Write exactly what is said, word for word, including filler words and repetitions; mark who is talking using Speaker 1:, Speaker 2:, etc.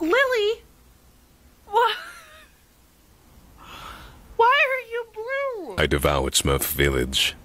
Speaker 1: Lily? What? Why are you blue?
Speaker 2: I devoured Smurf village.